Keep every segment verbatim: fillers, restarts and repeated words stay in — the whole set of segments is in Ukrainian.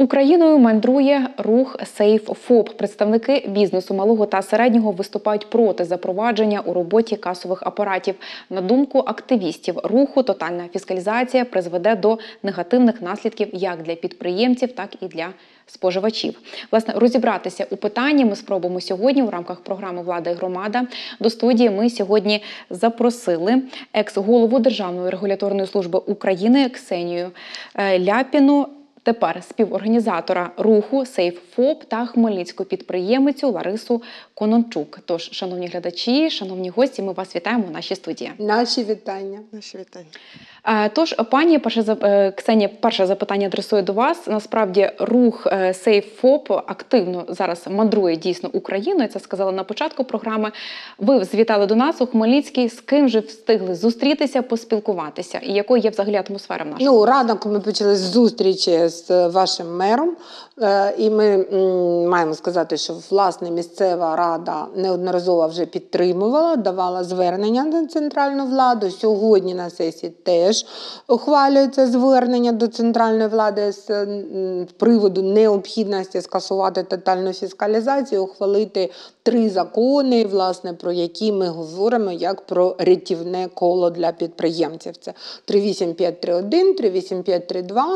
Україною мандрує рух SafeFob. Представники бізнесу малого та середнього виступають проти запровадження у роботі касових апаратів. На думку активістів руху, тотальна фіскалізація призведе до негативних наслідків як для підприємців, так і для споживачів. Власне, розібратися у питанні ми спробуємо сьогодні у рамках програми «Влада і громада». До студії ми сьогодні запросили екс-голову Державної регуляторної служби України Ксенію Ляпіну, тепер співорганізатора руху SafeFob та хмельницьку підприємицю Ларису Конончук. Тож, шановні глядачі, шановні гості, ми вас вітаємо в нашій студії. Наші вітання. Наші вітання. Тож, пані перше, Ксенія, перше запитання адресую до вас. Насправді, рух SafeFob активно зараз мандрує дійсно Україною. Це сказала на початку програми. Ви звітали до нас у Хмельницький. З ким же встигли зустрітися, поспілкуватися? І якою є взагалі атмосфера в нашому? Ну, ранок ми почали з зустрічі з вашим мером. І ми маємо сказати, що, власне, місцева рада неодноразово вже підтримувала, давала звернення на центральну владу. Сьогодні на сесії теж ухвалюється звернення до центральної влади з приводу необхідності скасувати тотальну фіскалізацію, ухвалити три закони, власне, про які ми говоримо як про рятівне коло для підприємців. Це три вісім п'ять три один, три вісім п'ять три два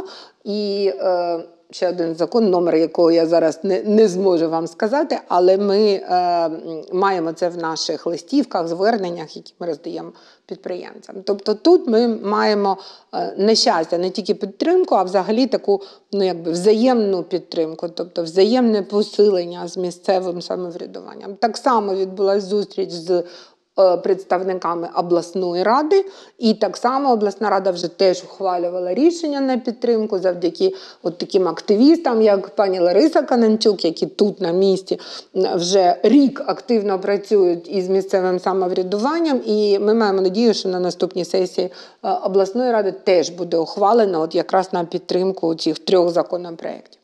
і е, ще один закон, номер якого я зараз не, не зможу вам сказати, але ми е, маємо це в наших листівках, зверненнях, які ми роздаємо підприємцям. Тобто тут ми маємо е, не щастя, не тільки підтримку, а взагалі таку, ну, якби взаємну підтримку, тобто взаємне посилення з місцевим самоврядуванням. Так само відбулася зустріч з представниками обласної ради, і так само обласна рада вже теж ухвалювала рішення на підтримку завдяки от таким активістам, як пані Лариса Конончук, які тут на місці вже рік активно працюють із місцевим самоврядуванням, і ми маємо надію, що на наступній сесії обласної ради теж буде ухвалено от якраз на підтримку цих трьох законопроєктів.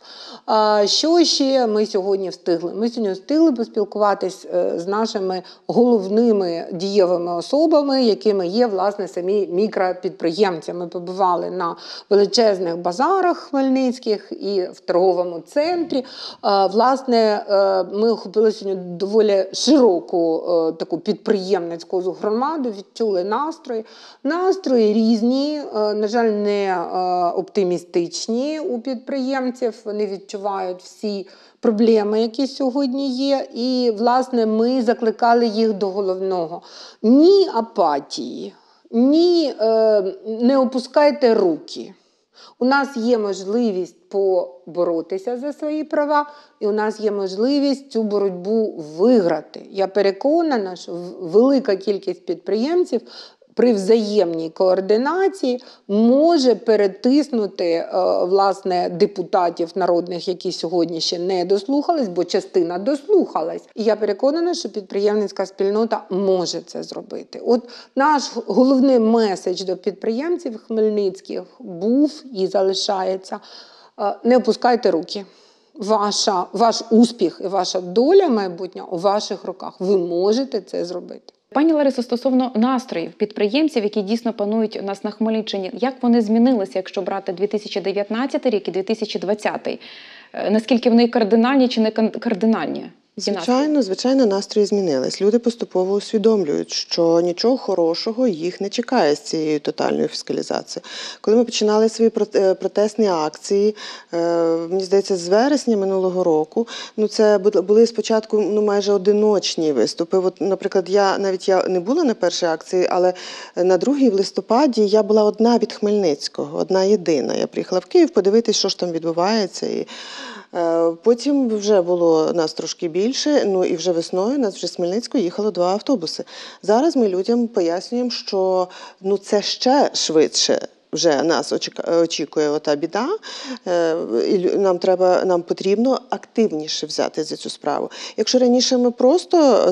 Що ще ми сьогодні встигли? Ми сьогодні встигли поспілкуватись з нашими головними дієвими особами, якими є, власне, самі мікропідприємці. Ми побували на величезних базарах хмельницьких і в торговому центрі. Власне, ми охопили сьогодні доволі широку таку підприємницьку громаду, відчули настрої. Настрої різні, на жаль, не оптимістичні у підприємців. Вони відчувають всі проблеми, які сьогодні є. І, власне, ми закликали їх до головного. Ні апатії, ні е, не опускайте руки. У нас є можливість поборотися за свої права, і у нас є можливість цю боротьбу виграти. Я переконана, що велика кількість підприємців при взаємній координації може перетиснути, власне, депутатів народних, які сьогодні ще не дослухались, бо частина дослухалась. І я переконана, що підприємницька спільнота може це зробити. От наш головний меседж до підприємців хмельницьких був і залишається: не опускайте руки. Ваша, ваш успіх і ваша доля майбутня у ваших руках. Ви можете це зробити. Пані Ларисо, стосовно настроїв підприємців, які дійсно панують у нас на Хмельниччині, як вони змінилися, якщо брати дві тисячі дев'ятнадцятий рік і дві тисячі двадцятий? Наскільки вони кардинальні чи не кардинальні? Звичайно, звичайно, настрої змінились. Люди поступово усвідомлюють, що нічого хорошого їх не чекає з цією тотальною фіскалізацією. Коли ми починали свої протестні акції, мені здається, з вересня минулого року, ну це були спочатку ну, майже одиночні виступи. От, наприклад, я навіть я не була на першій акції, але на другій в листопаді я була одна від Хмельницького, одна єдина. Я приїхала в Київ подивитись, що ж там відбувається. І потім вже було нас трошки більше, ну і вже весною нас вже з Хмельницького їхало два автобуси. Зараз ми людям пояснюємо, що ну це ще швидше вже нас очікує ота біда, і нам треба, нам потрібно активніше взяти за цю справу. Якщо раніше ми просто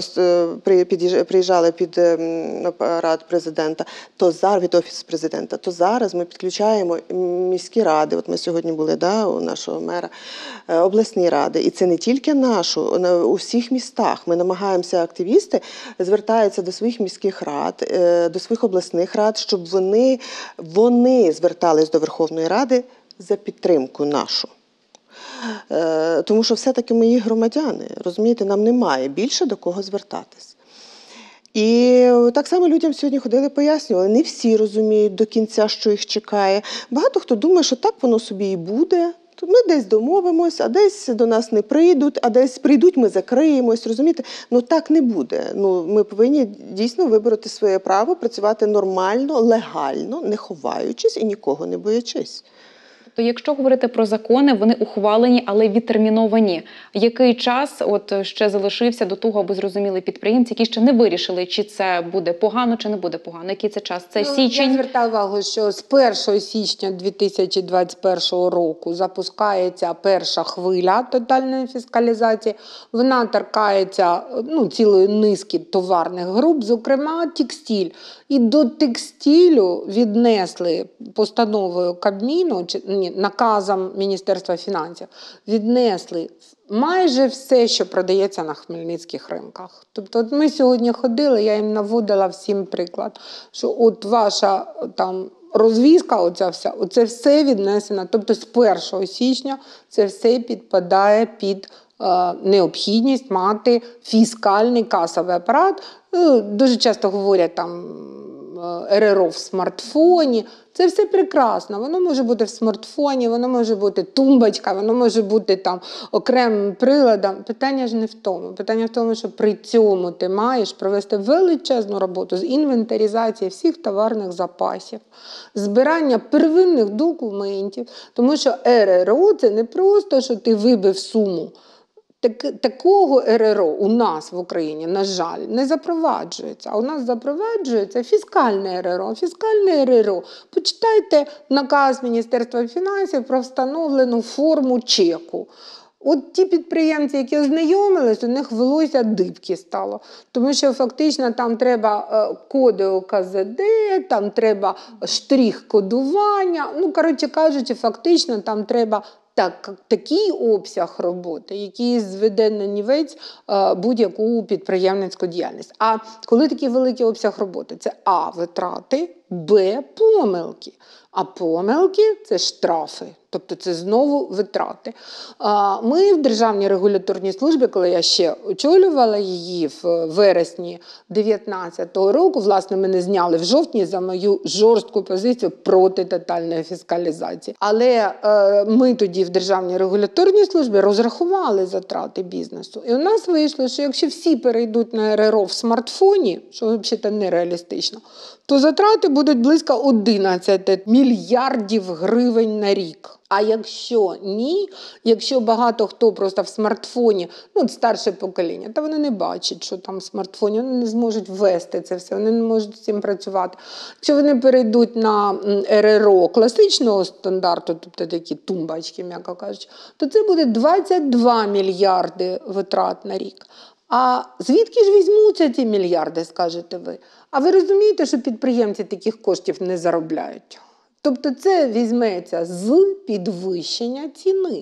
приїжджали під апарат президента, то зараз від офісу президента, то зараз ми підключаємо міські ради. От ми сьогодні були, да, у нашого мера, обласні ради. І це не тільки нашу, у всіх містах. Ми намагаємося, активісти звертаються до своїх міських рад, до своїх обласних рад, щоб вони, вони звертались до Верховної Ради за підтримку нашу. Е, Тому що все-таки ми є громадяни, розумієте, нам немає більше до кого звертатись. І так само людям сьогодні ходили, пояснювали, не всі розуміють до кінця, що їх чекає. Багато хто думає, що так воно собі і буде. Ми десь домовимось, а десь до нас не прийдуть, а десь прийдуть, ми закриємось, розумієте? Ну так не буде. Ну, ми повинні дійсно вибороти своє право, працювати нормально, легально, не ховаючись і нікого не боячись. То якщо говорити про закони, вони ухвалені, але відтерміновані. Який час от ще залишився до того, аби зрозуміли підприємці, які ще не вирішили, чи це буде погано, чи не буде погано? Який це час? Це Ну, січень? Я звертаю увагу, що з першого січня дві тисячі двадцять першого року запускається перша хвиля тотальної фіскалізації. Вона торкається ну, цілої низки товарних груп, зокрема текстиль. І до текстилю віднесли постановою Кабміну, чи ні, наказом Міністерства фінансів, віднесли майже все, що продається на хмельницьких ринках. Тобто от ми сьогодні ходили, я їм наводила всім приклад, що от ваша там розвізка, оця вся, оце все віднесено. Тобто з першого січня це все підпадає під е, необхідність мати фіскальний касовий апарат. Е, дуже часто говорять там РРО в смартфоні. Це все прекрасно. Воно може бути в смартфоні, воно може бути тумбочка, воно може бути там окремим приладом. Питання ж не в тому. Питання в тому, що при цьому ти маєш провести величезну роботу з інвентаризації всіх товарних запасів, збирання первинних документів. Тому що РРО – це не просто, що ти вибив суму. Так, такого РРО у нас в Україні, на жаль, не запроваджується. А у нас запроваджується фіскальне РРО. Фіскальне РРО. Почитайте наказ Міністерства фінансів про встановлену форму чеку. От ті підприємці, які ознайомились, у них волосся дибки стало. Тому що фактично там треба коди о ка зет де, там треба штрих-кодування. Ну, коротше кажучи, фактично там треба Так, такий обсяг роботи, який зведе на нівець будь-яку підприємницьку діяльність. А коли такий великий обсяг роботи? Це А – витрати, Б – помилки. А помилки – це штрафи. Тобто це знову витрати. Ми в Державній регуляторній службі, коли я ще очолювала її в вересні дев'ятнадцятого року, власне, мене зняли в жовтні за мою жорстку позицію проти тотальної фіскалізації. Але ми тоді в Державній регуляторній службі розрахували затрати бізнесу. І у нас вийшло, що якщо всі перейдуть на РРО в смартфоні, що взагалі нереалістично, то затрати будуть близько одинадцять мільярдів гривень на рік. А якщо ні, якщо багато хто просто в смартфоні, ну, старше покоління, та вони не бачать, що там в смартфоні, вони не зможуть ввести це все, вони не можуть з цим працювати. Якщо вони перейдуть на РРО класичного стандарту, тобто такі тумбочки, м'яко кажучи, то це буде двадцять два мільярди витрат на рік. А звідки ж візьмуться ці мільярди, скажете ви? А ви розумієте, що підприємці таких коштів не заробляють? Тобто це візьметься з підвищення ціни.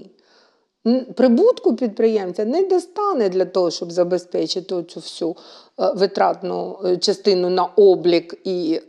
Прибутку підприємця не достане для того, щоб забезпечити цю всю витратну частину на облік і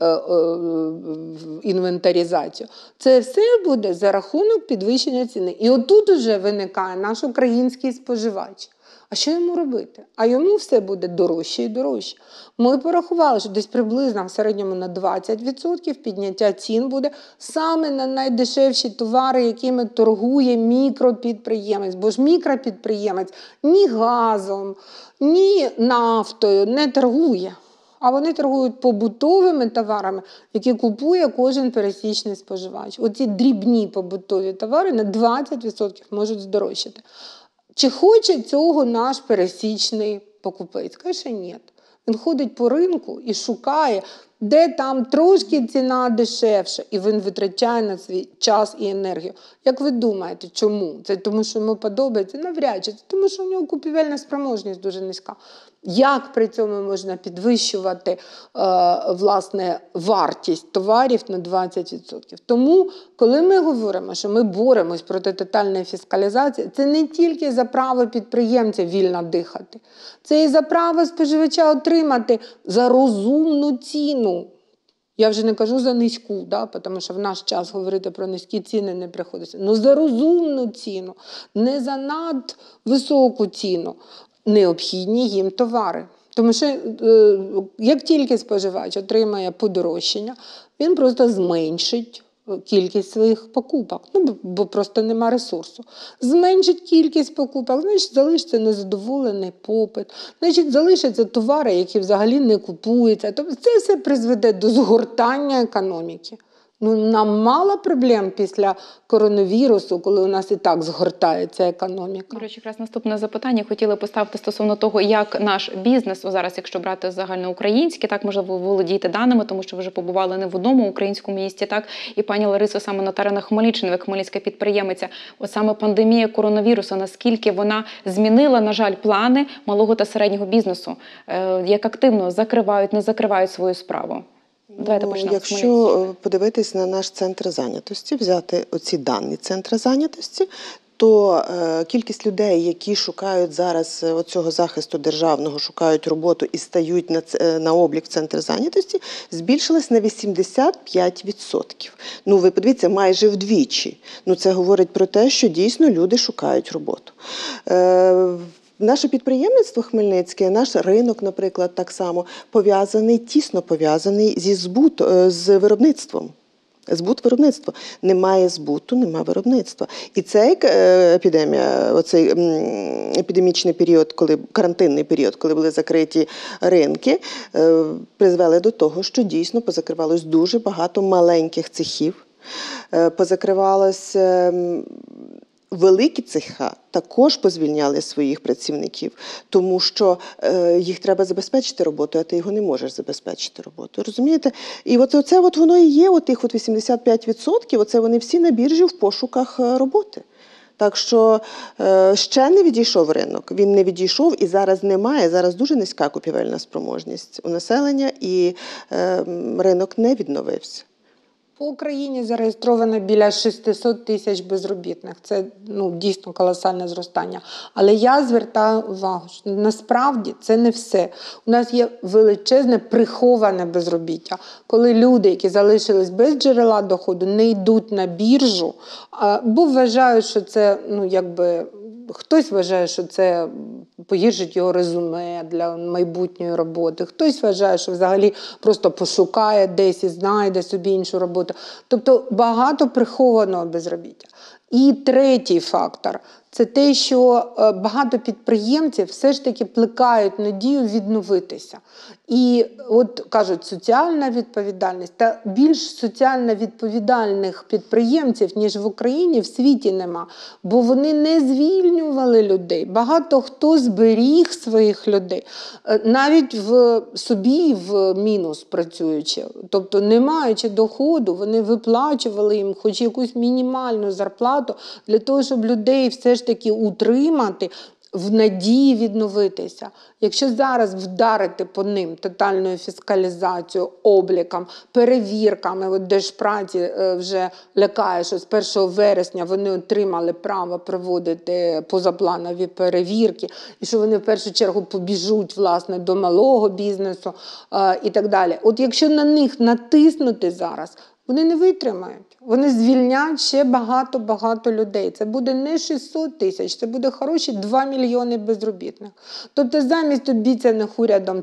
інвентаризацію. Це все буде за рахунок підвищення ціни. І отут уже виникає наш український споживач. А що йому робити? А йому все буде дорожче і дорожче. Ми порахували, що десь приблизно в середньому на двадцять відсотків підняття цін буде саме на найдешевші товари, якими торгує мікропідприємець. Бо ж мікропідприємець ні газом, ні нафтою не торгує. А вони торгують побутовими товарами, які купує кожен пересічний споживач. Оці дрібні побутові товари на двадцять відсотків можуть здорожчати. Чи хоче цього наш пересічний покупець? Каже, ні. Він ходить по ринку і шукає, де там трошки ціна дешевша, і він витрачає на свій час і енергію. Як ви думаєте, чому? Це тому, що йому подобається? Навряд чи. Це тому, що у нього купівельна спроможність дуже низька. Як при цьому можна підвищувати е, власне, вартість товарів на двадцять відсотків? Тому, коли ми говоримо, що ми боремось проти тотальної фіскалізації, це не тільки за право підприємця вільно дихати. Це і за право споживача отримати за розумну ціну Я вже не кажу за низьку, да, тому що в наш час говорити про низькі ціни не приходиться. Ну за розумну ціну, не за надвисоку ціну необхідні їм товари. Тому що е, як тільки споживач отримає подорожчання, він просто зменшить кількість своїх покупок, ну, бо просто нема ресурсу. Зменшить кількість покупок, значить залишиться незадоволений попит, значить залишаться товари, які взагалі не купуються. Тобто це все призведе до згортання економіки. Ну, нам мало проблем після коронавірусу, коли у нас і так згортається економіка. До речі, якраз наступне запитання хотіли поставити стосовно того, як наш бізнес, зараз, якщо брати загальноукраїнський, так, можливо, ви володієте даними, тому що ви вже побували не в одному українському місті, так, і пані Ларисо саме на теренах Хмельниччини, ви хмельницька підприємиця, от саме пандемія коронавірусу, наскільки вона змінила, на жаль, плани малого та середнього бізнесу, як активно закривають, не закривають свою справу? Давайте Ну, почнемо з якщо Хмельницького. подивитись на наш центр зайнятості, взяти оці дані центру зайнятості, то е, кількість людей, які шукають зараз оцього захисту державного, шукають роботу і стають на, ц- на облік в центр зайнятості, збільшилась на вісімдесят п'ять відсотків. Ну, ви подивіться, майже вдвічі. Ну, це говорить про те, що дійсно люди шукають роботу. Е, Наше підприємництво Хмельницьке, наш ринок, наприклад, так само пов'язаний, тісно пов'язаний зі збут, з виробництвом. Збут виробництва. Немає збуту, немає виробництва. І цей епідемія, оцей епідемічний період, коли карантинний період, коли були закриті ринки, призвели до того, що дійсно позакривалось дуже багато маленьких цехів, позакривалось. Великі цеха також позвільняли своїх працівників, тому що е, їх треба забезпечити роботою, а ти його не можеш забезпечити роботою. Розумієте? І от оце от воно і є, от тих от вісімдесят п'ять відсотків, оце вони всі на біржі в пошуках роботи. Так що е, ще не відійшов ринок, він не відійшов і зараз немає, зараз дуже низька купівельна спроможність у населення і е, ринок не відновився. По Україні зареєстровано біля шістсот тисяч безробітних. Це ну, дійсно колосальне зростання. Але я звертаю увагу, що насправді це не все. У нас є величезне приховане безробіття. Коли люди, які залишились без джерела доходу, не йдуть на біржу, бо вважають, що це, ну, якби, хтось вважає, що це погіршить його резюме для майбутньої роботи. Хтось вважає, що взагалі просто пошукає десь і знайде собі іншу роботу. Тобто багато прихованого безробіття. І третій фактор – це те, що багато підприємців все ж таки плекають надію відновитися. І от кажуть, соціальна відповідальність, та більш соціально відповідальних підприємців, ніж в Україні, в світі нема. Бо вони не звільнювали людей. Багато хто зберіг своїх людей, навіть в собі в мінус працюючи. Тобто, не маючи доходу, вони виплачували їм хоч якусь мінімальну зарплату для того, щоб людей все ж таки утримати, в надії відновитися. Якщо зараз вдарити по ним тотальною фіскалізацією, обліком, перевірками, от Держпраці вже лякає, що з першого вересня вони отримали право проводити позапланові перевірки, і що вони в першу чергу побіжуть, власне, до малого бізнесу і так далі. От якщо на них натиснути зараз, вони не витримають. Вони звільнять ще багато-багато людей. Це буде не шістсот тисяч, це буде хороші два мільйони безробітних. Тобто замість обіцяних урядом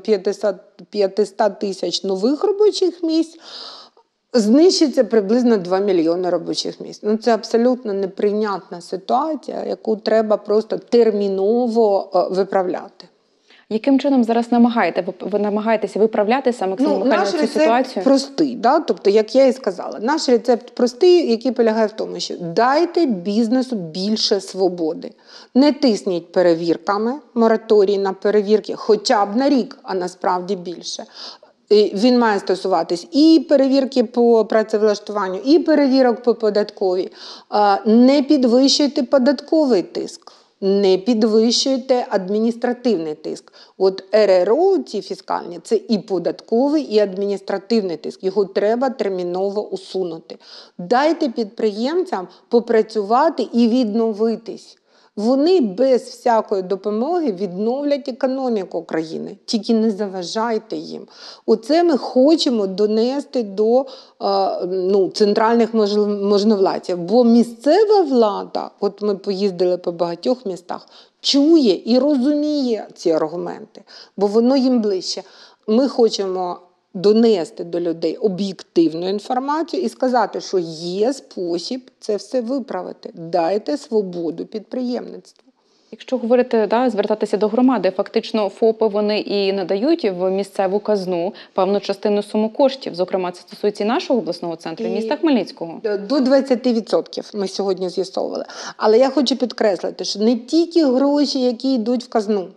п'ятсот тисяч нових робочих місць, знищиться приблизно два мільйони робочих місць. Ну, це абсолютно неприйнятна ситуація, яку треба просто терміново виправляти. Яким чином зараз намагаєте, ви намагаєтеся виправляти саме, Оксана ну, Михайлівна, наш цю рецепт ситуацію? простий, да? Тобто, як я і сказала, наш рецепт простий, який полягає в тому, що дайте бізнесу більше свободи. Не тисніть перевірками, мораторій на перевірки, хоча б на рік, а насправді більше. Він має стосуватись і перевірки по працевлаштуванню, і перевірок по податковій. Не підвищуйте податковий тиск. Не підвищуйте адміністративний тиск. От РРО, ці фіскальні, це і податковий, і адміністративний тиск. Його треба терміново усунути. Дайте підприємцям попрацювати і відновитись. Вони без всякої допомоги відновлять економіку країни. Тільки не заважайте їм. Оце ми хочемо донести до е, ну, центральних можновладців. Бо місцева влада, от ми поїздили по багатьох містах, чує і розуміє ці аргументи, бо воно їм ближче. Ми хочемо донести до людей об'єктивну інформацію і сказати, що є спосіб це все виправити. Дайте свободу підприємництву. Якщо говорити, да, звертатися до громади, фактично ФОПи вони і надають в місцеву казну певну частину суми коштів. Зокрема, це стосується і нашого обласного центру, і міста Хмельницького. До двадцяти відсотків ми сьогодні з'ясовували. Але я хочу підкреслити, що не тільки гроші, які йдуть в казну,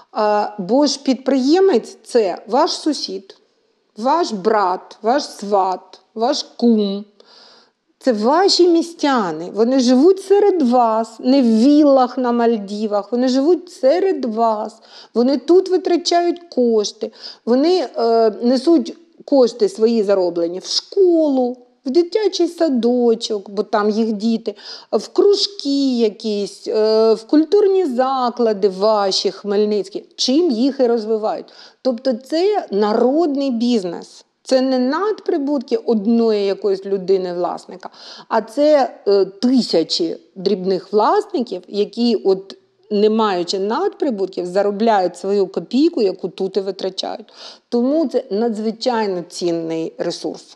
бо ж підприємець – це ваш сусід, ваш брат, ваш сват, ваш кум. Це ваші містяни. Вони живуть серед вас, не в віллах на Мальдівах. Вони живуть серед вас. Вони тут витрачають кошти. Вони е, несуть кошти свої зароблені в школу, в дитячий садочок, бо там їх діти, в кружки якісь, е, в культурні заклади ваші, хмельницькі. Чим їх і розвивають. Тобто це народний бізнес. Це не надприбутки одної якоїсь людини-власника, а це е, тисячі дрібних власників, які, от, не маючи надприбутків, заробляють свою копійку, яку тут і витрачають. Тому це надзвичайно цінний ресурс.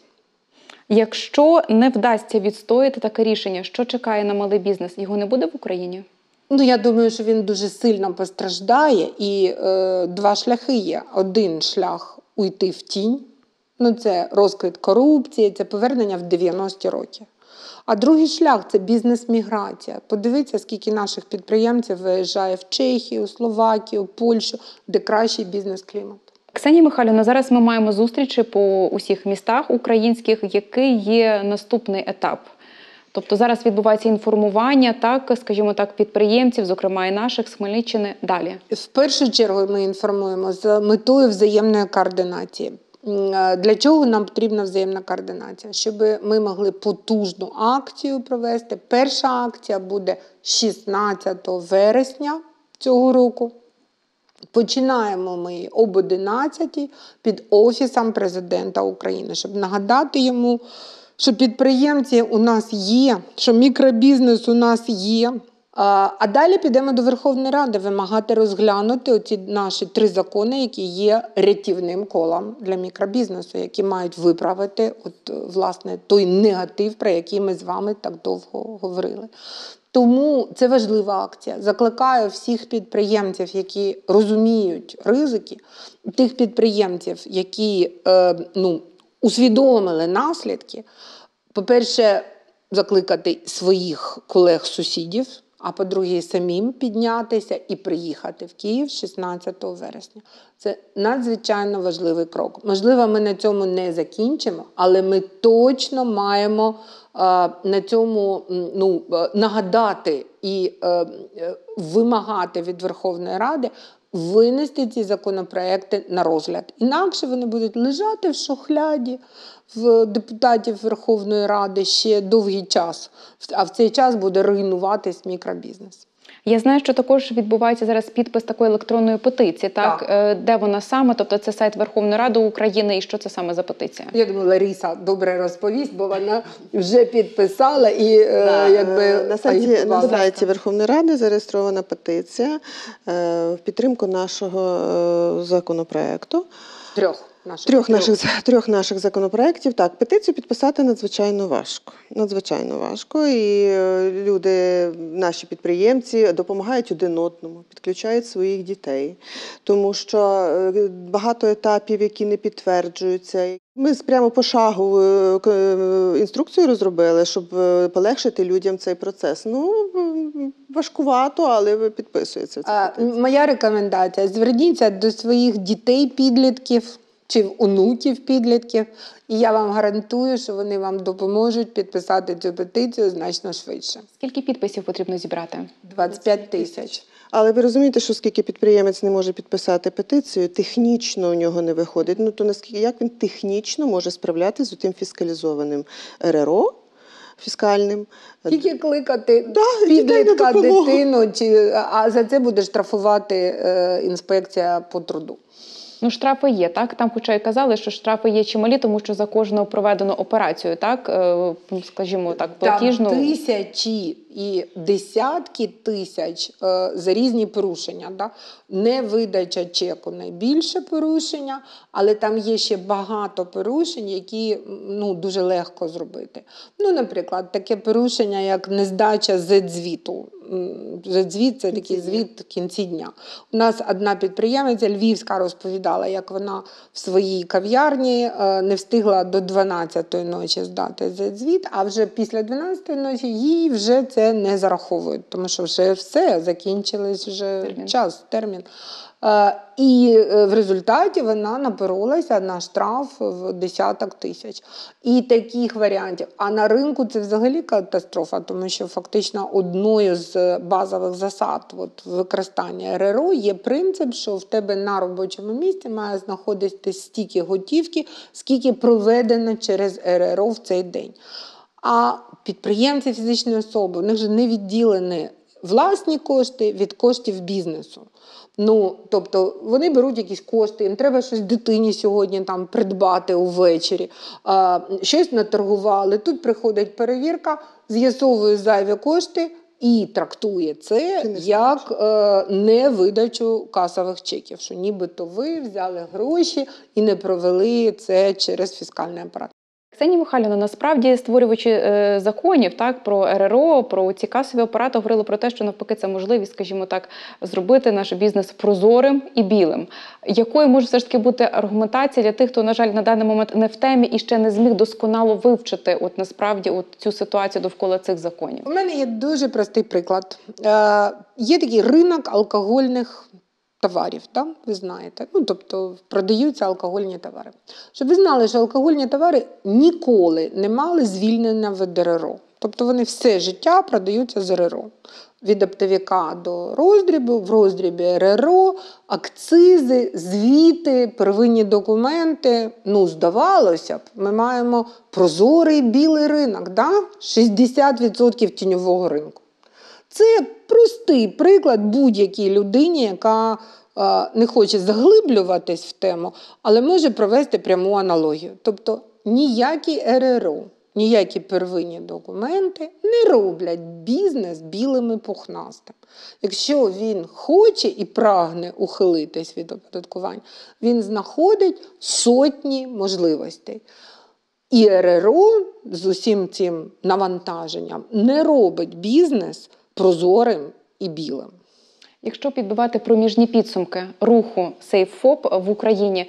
Якщо не вдасться відстояти таке рішення, що чекає на малий бізнес? Його не буде в Україні? Ну, я думаю, що він дуже сильно постраждає. І е, два шляхи є. Один шлях – уйти в тінь. Ну, це розквіт корупції, це повернення в дев'яності роки. А другий шлях – це бізнес-міграція. Подивіться, скільки наших підприємців виїжджає в Чехію, Словакію, Польщу, де кращий бізнес-клімат. Ксенія Михайлівна, зараз ми маємо зустрічі по усіх містах українських. Який є наступний етап? Тобто зараз відбувається інформування, так, скажімо так, підприємців, зокрема і наших, з Хмельниччини, далі? В першу чергу ми інформуємо з метою взаємної координації. Для чого нам потрібна взаємна координація? Щоб ми могли потужну акцію провести. Перша акція буде шістнадцятого вересня цього року. Починаємо ми об одинадцятій під Офісом Президента України, щоб нагадати йому, що підприємці у нас є, що мікробізнес у нас є. А далі підемо до Верховної Ради вимагати розглянути оці наші три закони, які є рятівним колом для мікробізнесу, які мають виправити от, власне, той негатив, про який ми з вами так довго говорили. Тому це важлива акція. Закликаю всіх підприємців, які розуміють ризики, тих підприємців, які е, ну, усвідомили наслідки, по-перше, закликати своїх колег-сусідів, а по-друге, самим піднятися і приїхати в Київ шістнадцятого вересня. Це надзвичайно важливий крок. Можливо, ми на цьому не закінчимо, але ми точно маємо а, на цьому ну, нагадати і а, вимагати від Верховної Ради винести ці законопроекти на розгляд. Інакше вони будуть лежати в шухляді в депутатів Верховної Ради ще довгий час, а в цей час буде руйнуватись мікробізнес. Я знаю, що також відбувається зараз підпис такої електронної петиції, так? так? Де вона саме? Тобто це сайт Верховної Ради України, і що це саме за петиція? Я думаю, Лариса добре розповість, бо вона вже підписала і да, якби... На сайті, на сайті Верховної Ради зареєстрована петиція в підтримку нашого законопроекту. Трьох. Наших, трьох, наших, трьох наших законопроєктів. Так, петицію підписати надзвичайно важко. Надзвичайно важко. І люди, наші підприємці, допомагають один одному, підключають своїх дітей. Тому що багато етапів, які не підтверджуються. Ми прямо пошагову інструкцію розробили, щоб полегшити людям цей процес. Ну, важкувато, але підписується ця петиція. Моя рекомендація – зверніться до своїх дітей, підлітків, чи онуків підлітків, і я вам гарантую, що вони вам допоможуть підписати цю петицію значно швидше. Скільки підписів потрібно зібрати? двадцять п'ять тисяч. Але ви розумієте, що скільки підприємець не може підписати петицію, технічно у нього не виходить. Ну, то наскільки, як він технічно може справлятися з тим фіскалізованим РРО, фіскальним. Тільки кликати Да, дітей на підлітка, допомогу. дитину, чи, а за це буде штрафувати е, інспекція по труду. Ну, штрафи є, так? Там хоча й казали, що штрафи є чималі, тому що за кожну проведену операцію, так, е, скажімо так, платіжну. Там тисячі і десятки тисяч е, за різні порушення. Да? Невидача чеку – найбільше порушення, але там є ще багато порушень, які ну, дуже легко зробити. Ну, наприклад, таке порушення, як нездача зет-звіту. Зет-звіт – це такий звіт в кінці дня. У нас одна підприємиця львівська розповідала, як вона в своїй кав'ярні е, не встигла до дванадцятої ночі здати зет-звіт, а вже після дванадцятої ночі їй вже це не зараховують, тому що вже все, закінчились вже Термін. час, термін. Е, І в результаті вона напоролася на штраф в десяток тисяч. І таких варіантів. А на ринку це взагалі катастрофа, тому що фактично одною з базових засад от, використання ер ер о є принцип, що в тебе на робочому місці має знаходитись стільки готівки, скільки проведено через ер ер о в цей день. А підприємці, фізичні особи, у них же не відділені власні кошти від коштів бізнесу. Ну, тобто вони беруть якісь кошти, їм треба щось дитині сьогодні там придбати увечері, а, щось наторгували. Тут приходить перевірка, з'ясовує зайві кошти і трактує це як е, невидачу касових чеків, що нібито ви взяли гроші і не провели це через фіскальний апарат. Ксенія Михайлівна, насправді, створюючи е, законів так, про ер ер о, про ці касові апарати, говорили про те, що навпаки це можливість, скажімо так, зробити наш бізнес прозорим і білим. Якою може все ж таки бути аргументація для тих, хто, на жаль, на даний момент не в темі і ще не зміг досконало вивчити от, насправді от, цю ситуацію довкола цих законів? У мене є дуже простий приклад. Е, є такий ринок алкогольних товарів, так? Ви знаєте. Ну, тобто продаються алкогольні товари. Щоб ви знали, що алкогольні товари ніколи не мали звільнення від ер ер о. Тобто вони все життя продаються з ер ер о. Від оптовика до роздрібу, в роздрібі ер ер о, акцизи, звіти, первинні документи. Ну, здавалося б, ми маємо прозорий білий ринок, да? шістдесят відсотків тіньового ринку. Це простий приклад будь-якій людині, яка е, не хоче заглиблюватись в тему, але може провести пряму аналогію. Тобто ніякі ер ер о, ніякі первинні документи не роблять бізнес білим і пухнастим. Якщо він хоче і прагне ухилитись від оподаткування, він знаходить сотні можливостей. І ер ер о з усім цим навантаженням не робить бізнес прозорим і білим. Якщо підбивати проміжні підсумки руху SafeFOP в Україні,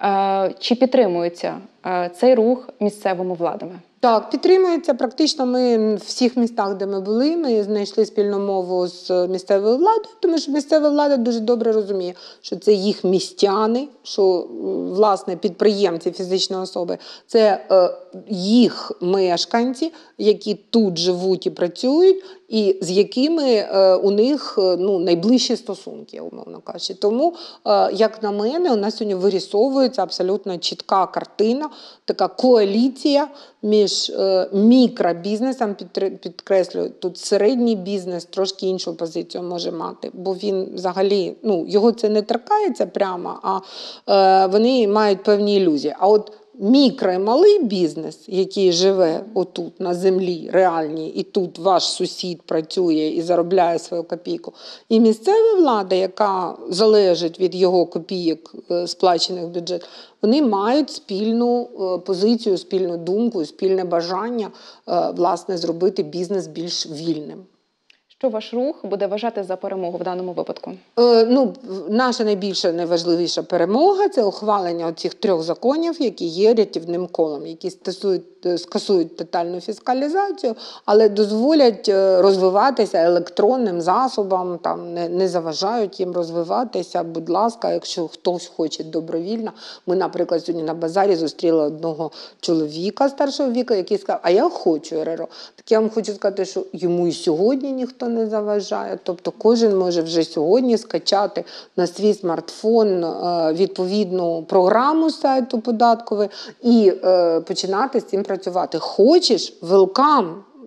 чи підтримується цей рух місцевими владами? Так, підтримується. Практично ми в всіх містах, де ми були, ми знайшли спільну мову з місцевою владою, тому що місцева влада дуже добре розуміє, що це їх містяни, що, власне, підприємці, фізичні особи, це е, їх мешканці, які тут живуть і працюють, і з якими е, у них ну, найближчі стосунки, умовно кажучи. Тому, е, як на мене, у нас сьогодні вирісовується абсолютно чітка картина, така коаліція між е, мікробізнесом, під, підкреслюю, тут середній бізнес трошки іншу позицію може мати, бо він взагалі, ну, його це не торкається прямо, а е, вони мають певні ілюзії. А от мікро і малий бізнес, який живе отут на землі реальній, і тут ваш сусід працює і заробляє свою копійку, і місцева влада, яка залежить від його копійок, сплачених в бюджет, вони мають спільну позицію, спільну думку, спільне бажання, власне, зробити бізнес більш вільним. Що ваш рух буде вважати за перемогу в даному випадку? Е, ну, наша найбільша, найважливіша перемога – це ухвалення цих трьох законів, які є рятівним колом, які стосують, скасують тотальну фіскалізацію, але дозволять розвиватися електронним засобам, там, не, не заважають їм розвиватися. Будь ласка, якщо хтось хоче добровільно. Ми, наприклад, сьогодні на базарі зустріли одного чоловіка старшого віку, який сказав, а я хочу ер ер о. Так я вам хочу сказати, що йому і сьогодні ніхто не заважає. Тобто кожен може вже сьогодні скачати на свій смартфон відповідну програму сайту податкової і починати з цим працювати. Хочеш – welcome.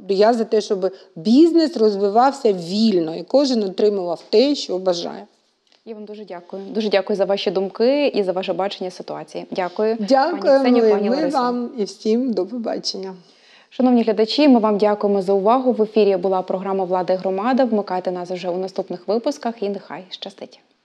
Я за те, щоб бізнес розвивався вільно і кожен отримував те, що бажає. Я вам дуже дякую. Дуже дякую за ваші думки і за ваше бачення ситуації. Дякую. Дякую, пані Ксенію, ми, пані ми Ларисо. вам і всім до побачення. Шановні глядачі, ми вам дякуємо за увагу. В ефірі була програма «Влада і громада». Вмикайте нас вже у наступних випусках і нехай щастить.